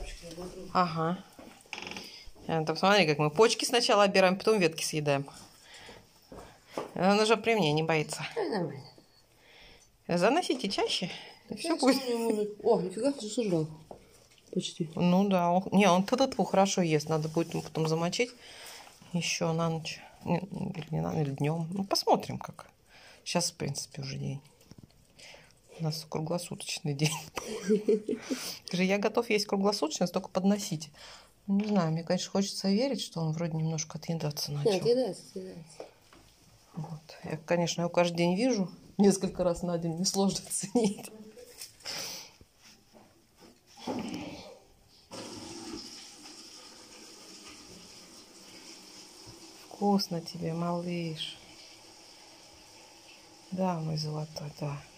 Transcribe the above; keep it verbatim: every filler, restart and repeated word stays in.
тряпочкой оботру. Ага. А, там смотри, как мы почки сначала обираем, потом ветки съедаем. Он уже при мне не боится. Да, нормально. Заносите чаще, и все Я будет. вспомню, О, нифига, ты сожрал. Почти. Ну да, он... не, он тут хорошо ест, надо будет ему потом замочить еще на ночь. Не, или не на ночь, или днем. Ну, посмотрим как. Сейчас, в принципе, уже день. У нас круглосуточный день. Скажи, я готов есть круглосуточно, только подносить. Ну, не знаю, мне, конечно, хочется верить, что он вроде немножко отъедаться начал. Нет, отъедается, отъедается. Вот. Я, конечно, его каждый день вижу. Несколько раз на день. Мне сложно оценить. Вкусно тебе, малыш. Да, мой золотой, да.